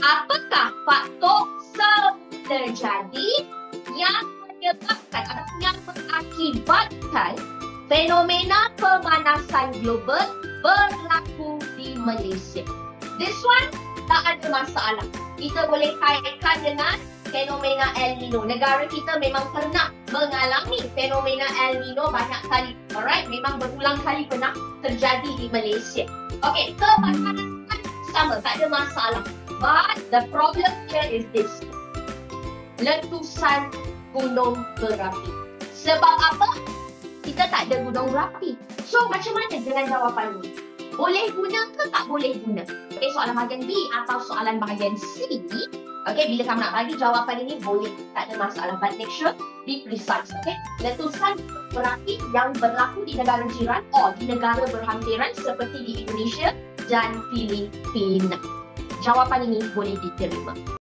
Apakah faktor terjadi yang menyebabkan atau yang mengakibatkan fenomena pemanasan global berlaku di Malaysia? This one tak ada masalah. Kita boleh kaitkan dengan fenomena El Nino. Negara kita memang pernah mengalami fenomena El Nino banyak kali. Alright, memang berulang kali pernah terjadi di Malaysia. Okey, kebakaran sama, tak ada masalah. But the problem here is this. Letusan gunung berapi. Sebab apa? Kita tak ada gunung berapi. So, macam mana dengan jawapan ini? Boleh guna ke tak boleh guna? Okay, soalan bahagian B atau soalan bahagian C. Okay, bila kamu nak bagi jawapan ini, boleh. Tak ada masalah. But make sure be precise. Okay? Letusan berapi yang berlaku di negara jiran atau di negara berhampiran seperti di Indonesia dan Filipina. Jawapan ini boleh diterima.